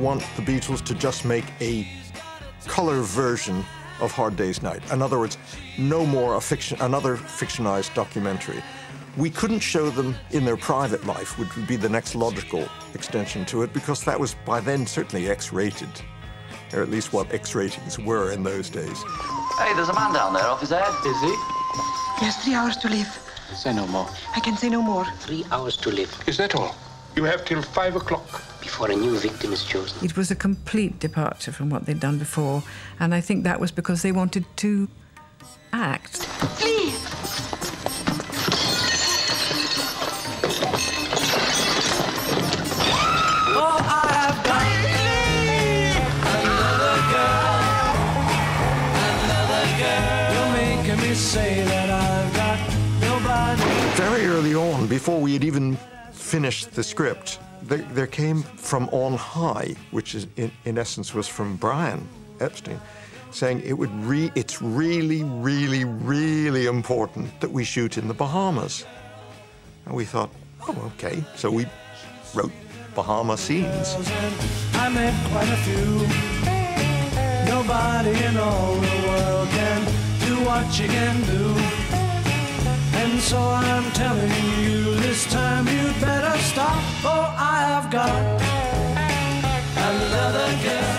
want the Beatles to just make a color version of Hard Day's Night. In other words, no more another fictionized documentary. We couldn't show them in their private life, which would be the next logical extension to it, because that was by then certainly X-rated, or at least what X ratings were in those days. Hey, there's a man down there off his head. Is he? He has 3 hours to live. Say no more. I can say no more. 3 hours to live. Is that all? You have till 5 o'clock. Before a new victim is chosen. It was a complete departure from what they'd done before, and I think that was because they wanted to act. Flee! Oh, I have got another girl. You're making me say that I've got nobody. Very early on, before we had even finished the script, there came from on high, which is in essence was from Brian Epstein, saying it's really, really, really important that we shoot in the Bahamas. And we thought, oh, okay. So we wrote Bahama scenes. I met quite a few. Nobody in all the world can do what you can do. And so I'm telling you, this time you'd better stop, or I have got another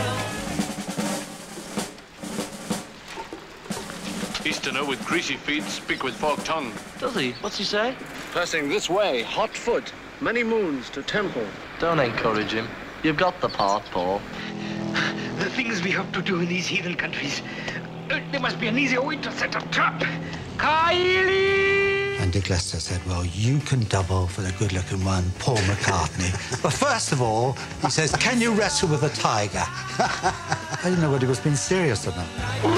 girl. Easterner with greasy feet, speak with forked tongue. Does he? What's he say? Passing this way, hot foot, many moons to temple. Don't encourage him. You've got the part, Paul. The things we have to do in these heathen countries. There must be an easier way to set a trap. Kylie! And Dick Lester said, well, you can double for the good-looking one, Paul McCartney. But first of all, he says, can you wrestle with a tiger? I didn't know whether he was being serious or not.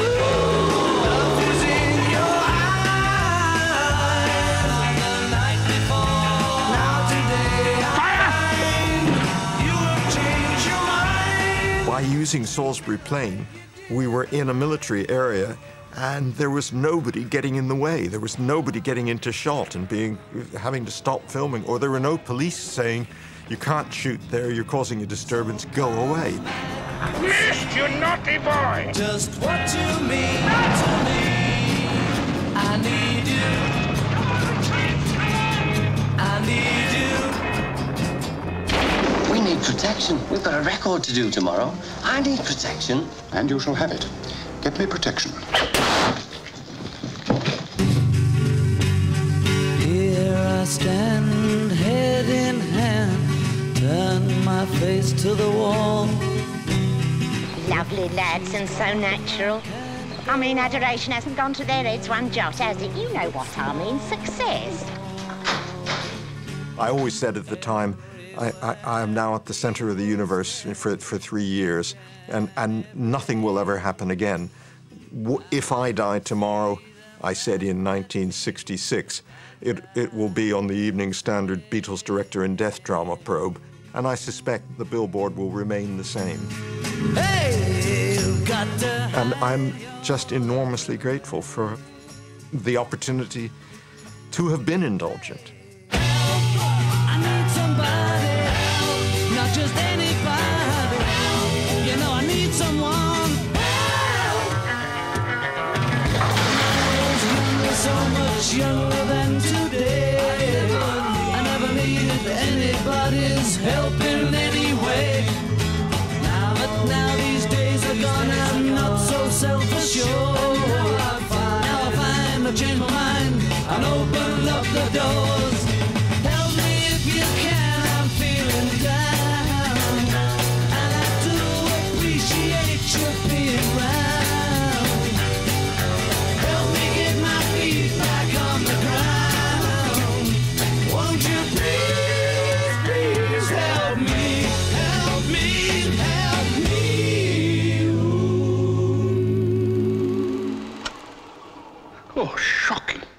By using Salisbury Plain, we were in a military area, and there was nobody getting in the way. There was nobody getting into shot and having to stop filming, or there were no police saying, you can't shoot there, you're causing a disturbance, go away. Missed, you naughty boy! Just what you mean to me. I need you. I need you. We need protection. We've got a record to do tomorrow. I need protection. And you shall have it. Get me protection. Here I stand, head in hand, turn my face to the wall. Lovely lads and so natural. I mean, adoration hasn't gone to their heads one jot, has it? You know what I mean, success. I always said at the time, I am now at the center of the universe for 3 years, and nothing will ever happen again. If I die tomorrow, I said in 1966, it will be on the Evening Standard Beatles Director in Death drama probe, and I suspect the billboard will remain the same. Hey, you've got to... And I'm just enormously grateful for the opportunity to have been indulgent. I need somebody, not just anybody. You know, I need someone. So much younger than today. I never needed anybody's help in any way. Now these days are gone, I'm not so self-assured. Now I find I've changed my mind and opened up the doors. Help me if you can, I'm feeling down, and I do appreciate you being round. Help me get my feet back on the ground. Won't you please, please help me, help me, help me. Oh, shocking.